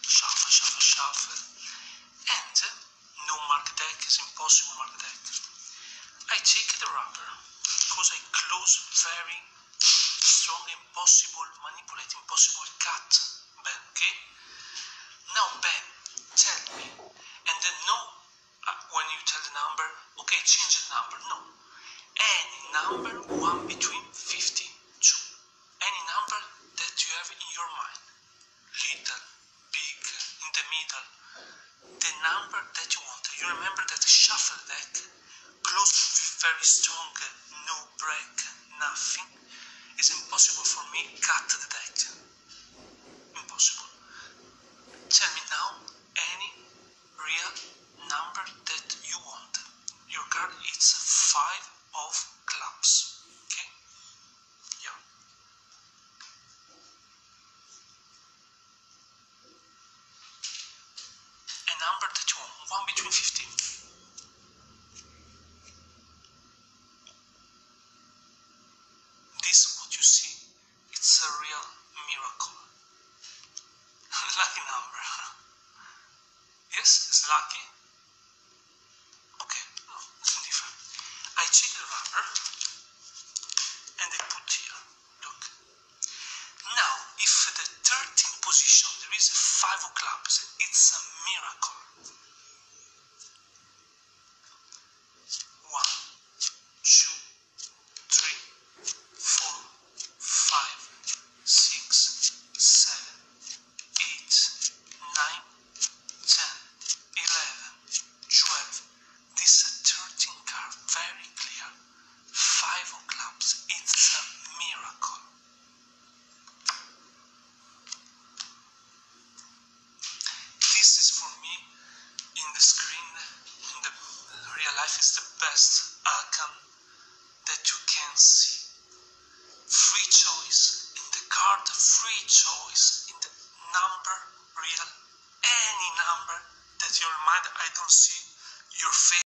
Shuffle, shuffle, shuffle. And no mark deck is impossible mark deck. I take the rubber because I close very strong, impossible manipulate, impossible cut. Ben, okay? Now Ben, tell me, and then no, when you tell the number, okay, change the number. No, any number 1 between 52. Any number that you have in your mind, little, big, in the middle, the number that you want. You remember that shuffle deck, close, very strong, no break, nothing. It's impossible for me cut the deck. Impossible. Tell me now any real number that you want. Your card is 5 of clubs. Okay? Yeah. A number that you want. 1 between 15. This what you see, it's a real miracle. Lucky number. Yes, it's lucky. Okay, no, it's different. I check the rubber and I put here. Look. Now, if the 13th position there is a 5 of clubs, it's a miracle. 1, 2, 3, 4, 5, 6, 7, 8, 9, 10, 11, 12. This 13 card, very clear. 5 of clubs, it's a miracle. This is for me, in the screen, in the real life, is the best arcane that you can see. Free choice in the card, free choice in the number, real, any number that you remind. I don't see your face.